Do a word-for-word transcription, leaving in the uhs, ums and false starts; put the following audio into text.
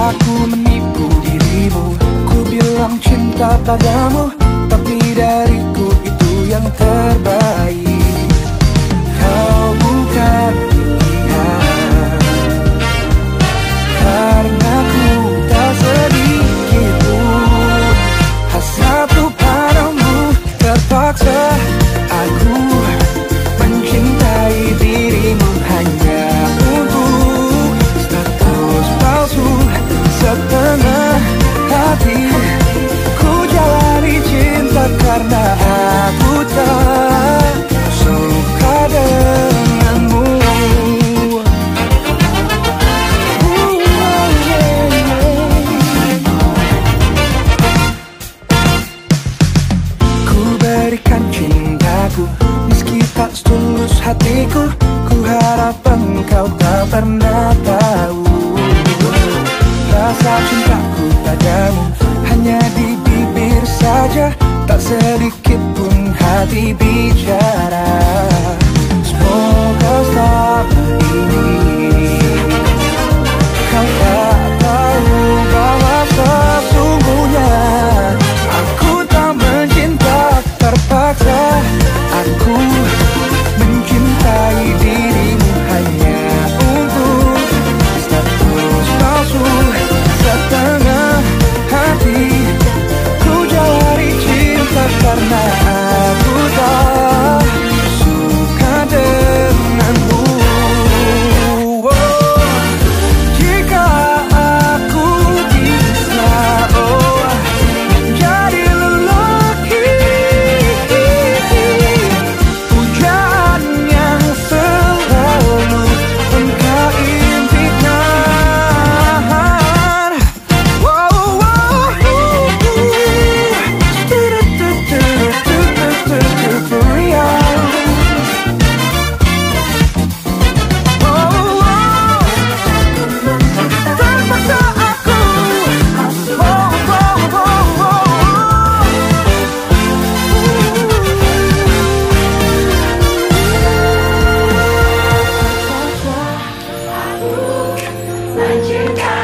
aku menipu dirimu. Ku bilang cinta padamu, tapi dariku itu yang terbaik. Kau bukan pilihan, karena ku tak sedikit pun hasratku padamu. Terpaksa aku mencintai dirimu hanya untuk status palsu setengah hati. Ku jalani cinta karena aku tak suka denganmu. Ku berikan cintaku meski tak setulus hatiku. Ku harap engkau tak pernah tahu rasa cintaku padamu hanya di bibir saja, tak sedikit pun hati bicara. Semoga selama ini kau tak tahu bahwa sesungguhnya aku tak mencinta. Terpaksa aku mencintai dirimu hanya untuk status palsu setengah hati. Ku jalani cinta karena aku tak suka denganmu. Oh, jika aku bisa oh jadi lelaki pujaan yang selalu engkau impikan. Wow, wow, for real. Oh, terpaksa aku. Oh, oh, oh, oh. Mencintai